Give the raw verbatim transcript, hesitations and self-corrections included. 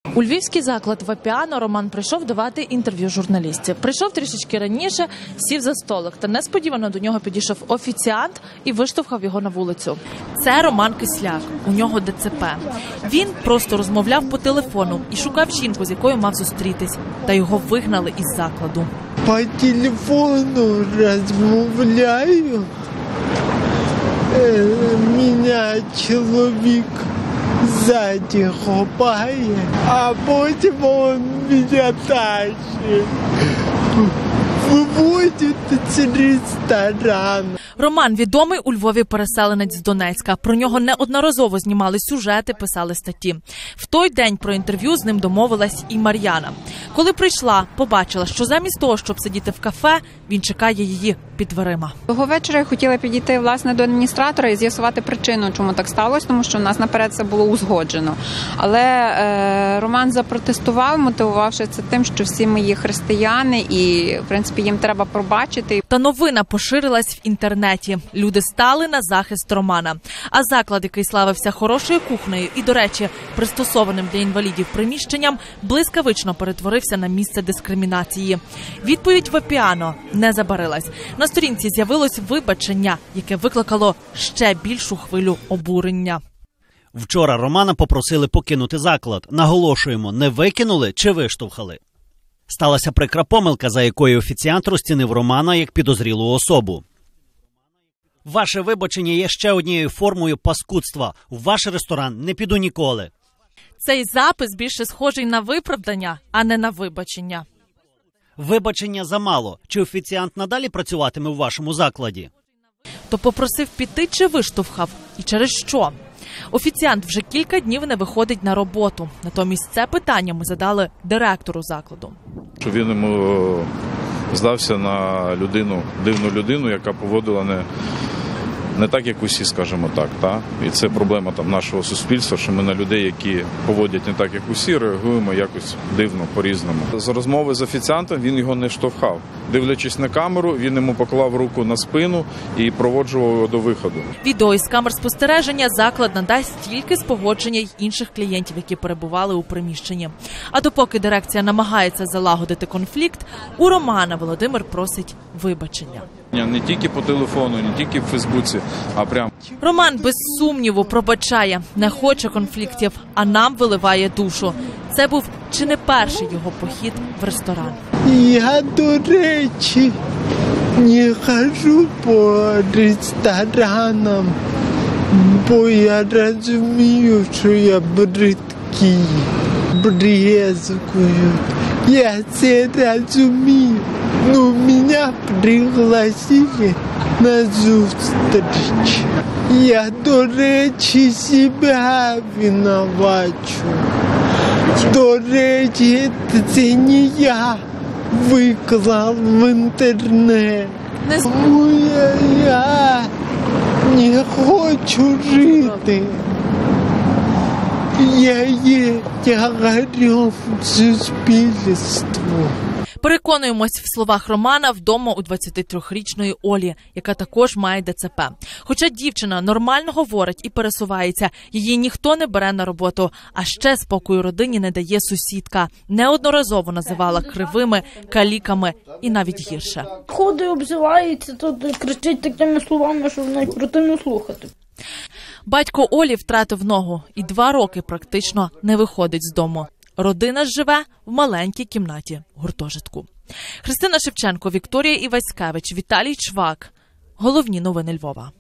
У львівський заклад «Вапіано» Роман прийшов давати інтерв'ю журналістів. Прийшов трішечки раніше, сів за столик, та несподівано до нього підійшов офіціант і виштовхав його на вулицю. Це Роман Кисляк, у нього Де Це Пе. Він просто розмовляв по телефону і шукав жінку, з якою мав зустрітись, та його вигнали із закладу. По телефону розмовляю, мене чоловік ззаді хапає, а потім він мене тащить, виводить з ресторану. Роман – відомий у Львові переселенець з Донецька. Про нього неодноразово знімали сюжети, писали статті. В той день про інтерв'ю з ним домовилась і Мар'яна. Коли прийшла, побачила, що замість того, щоб сидіти в кафе, він чекає її під дверима. Того вечора я хотіла підійти, власне, до адміністратора і з'ясувати причину, чому так сталося, тому що в нас наперед це було узгоджено. Але е, Роман запротестував, мотивувавши це тим, що всі ми є християни і, в принципі, їм треба пробачити. Та новина поширилась в інтернеті. Люди стали на захист Романа. А заклад, який славився хорошою кухнею і, до речі, пристосованим для інвалідів приміщенням, блискавично перетворився на місце дискримінації. Відповідь «Вапіано» не забарилась. На сторінці з'явилось вибачення, яке викликало ще більшу хвилю обурення. Вчора Романа попросили покинути заклад. Наголошуємо, не викинули чи виштовхали. Сталася прикра помилка, за якою офіціант розцінив Романа як підозрілу особу. Ваше вибачення є ще однією формою паскудства. У ваш ресторан не піду ніколи. Цей запис більше схожий на виправдання, а не на вибачення. Вибачення замало. Чи офіціант надалі працюватиме у вашому закладі? То попросив піти чи виштовхав? І через що? Офіціант вже кілька днів не виходить на роботу. Натомість це питання ми задали директору закладу. Що він йому здався на людину, дивну людину, яка поводила не, не так, як усі, скажімо так. Та? І це проблема там нашого суспільства, що ми на людей, які поводять не так, як усі, реагуємо якось дивно, по-різному. З розмови з офіціантом він його не штовхав. Дивлячись на камеру, він йому поклав руку на спину і проводжував його до виходу. Відео із камер спостереження заклад надасть тільки з погодження й інших клієнтів, які перебували у приміщенні. А допоки дирекція намагається залагодити конфлікт, у Романа Володимир просить вибачення. Не тільки по телефону, не тільки в Фейсбуці, а прямо. Роман без сумніву пробачає, не хоче конфліктів, а нам виливає душу. Це був чи не перший його похід в ресторан. Я, до речі, не ходжу по ресторанам, бо я розумію, що я бридкий, брезгую. Я це розумію. Ну, мене пригласили на зустріч. Я, до речі, себе винувачу. До речі, це не я виклав в інтернет. Я, я не хочу жити. Я є тягарем суспільству. Переконуємось в словах Романа вдома у двадцятитрирічної Олі, яка також має Де Це Пе. Хоча дівчина нормально говорить і пересувається, її ніхто не бере на роботу. А ще спокою родині не дає сусідка. Неодноразово називала кривими, каліками і навіть гірше. Ходить, обзивається, тут кричить такими словами, що навіть противно слухати. Батько Олі втратив ногу і два роки практично не виходить з дому. Родина живе в маленькій кімнаті гуртожитку. Христина Шевченко, Вікторія Іваськевич, Віталій Чвак. Головні новини Львова.